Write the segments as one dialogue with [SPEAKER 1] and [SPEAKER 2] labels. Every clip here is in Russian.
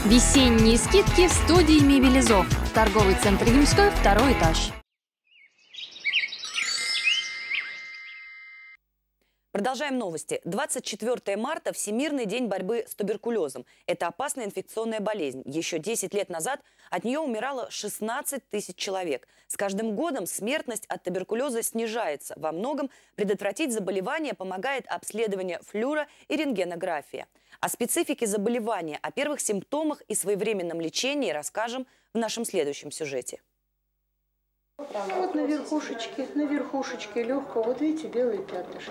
[SPEAKER 1] Весенние скидки в студии Мебелизов. Торговый центр Юмской, 2-й этаж.
[SPEAKER 2] Продолжаем новости. 24 марта – Всемирный день борьбы с туберкулезом. Это опасная инфекционная болезнь. Еще 10 лет назад от нее умирало 16 тысяч человек. С каждым годом смертность от туберкулеза снижается. Во многом предотвратить заболевание помогает обследование флюора и рентгенография. О специфике заболевания, о первых симптомах и своевременном лечении расскажем в нашем следующем сюжете.
[SPEAKER 3] Вот на верхушечке легкого, вот видите, белые пятнышки.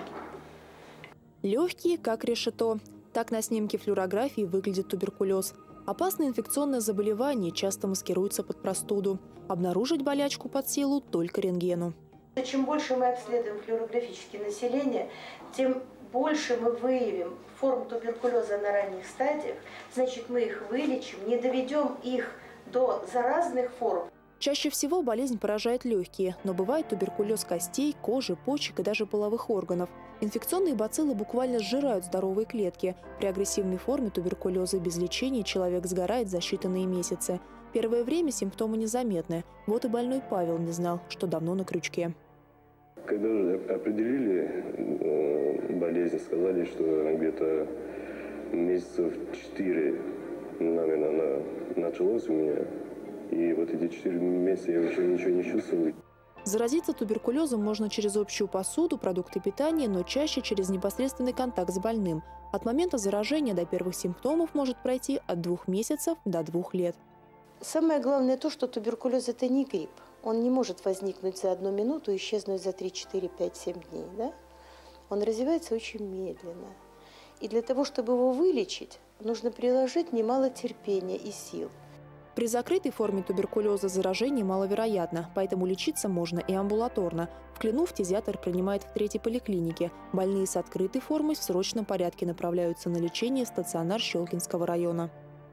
[SPEAKER 4] Легкие, как решето. Так на снимке флюорографии выглядит туберкулез. Опасное инфекционное заболевание часто маскируется под простуду. Обнаружить болячку под силу только рентгену.
[SPEAKER 3] Чем больше мы обследуем флюорографически население, тем больше мы выявим форм туберкулеза на ранних стадиях. Значит, мы их вылечим, не доведем их до заразных форм.
[SPEAKER 4] Чаще всего болезнь поражает легкие, но бывает туберкулез костей, кожи, почек и даже половых органов. Инфекционные бациллы буквально сжирают здоровые клетки. При агрессивной форме туберкулеза без лечения человек сгорает за считанные месяцы. Первое время симптомы незаметны. Вот и больной Павел не знал, что давно на крючке.
[SPEAKER 5] Когда определили болезнь, сказали, что где-то месяцев 4, наверное, она началась у меня. И вот эти 4 месяца я вообще ничего не чувствовал.
[SPEAKER 4] Заразиться туберкулезом можно через общую посуду, продукты питания, но чаще через непосредственный контакт с больным. От момента заражения до первых симптомов может пройти от 2 месяцев до 2 лет.
[SPEAKER 3] Самое главное то, что туберкулез – это не грипп. Он не может возникнуть за 1 минуту и исчезнуть за 3, 4, 5, 7 дней. Да? Он развивается очень медленно. И для того, чтобы его вылечить, нужно приложить немало терпения и сил.
[SPEAKER 4] При закрытой форме туберкулеза заражение маловероятно, поэтому лечиться можно и амбулаторно. В Клину фтизиатр принимает в 3-й поликлинике. Больные с открытой формой в срочном порядке направляются на лечение в стационар Щелкинского района.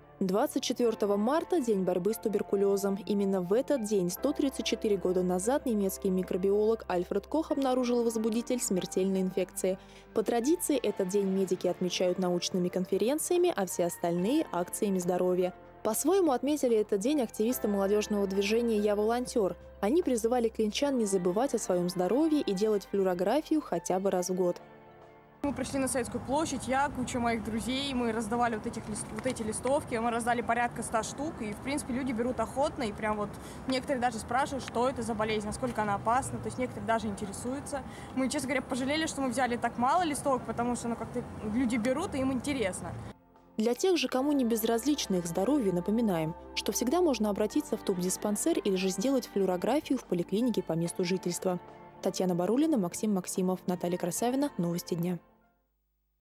[SPEAKER 4] 24 марта – День борьбы с туберкулезом. Именно в этот день, 134 года назад, немецкий микробиолог Альфред Кох обнаружил возбудитель смертельной инфекции. По традиции, этот день медики отмечают научными конференциями, а все остальные – акциями здоровья. По-своему отметили этот день активисты молодежного движения «Я волонтер». Они призывали клинчан не забывать о своем здоровье и делать флюорографию хотя бы раз в год.
[SPEAKER 6] Мы пришли на Советскую площадь, я, куча моих друзей, мы раздавали вот эти листовки, мы раздали порядка 100 штук, и, в принципе, люди берут охотно, и прям вот некоторые даже спрашивают, что это за болезнь, насколько она опасна, то есть некоторые даже интересуются. Мы, честно говоря, пожалели, что мы взяли так мало листовок, потому что, как-то люди берут, и им интересно.
[SPEAKER 4] Для тех же, кому не безразлично их здоровье, напоминаем, что всегда можно обратиться в тубдиспансер или же сделать флюорографию в поликлинике по месту жительства. Татьяна Барулина, Максим Максимов, Наталья Красавина. Новости дня.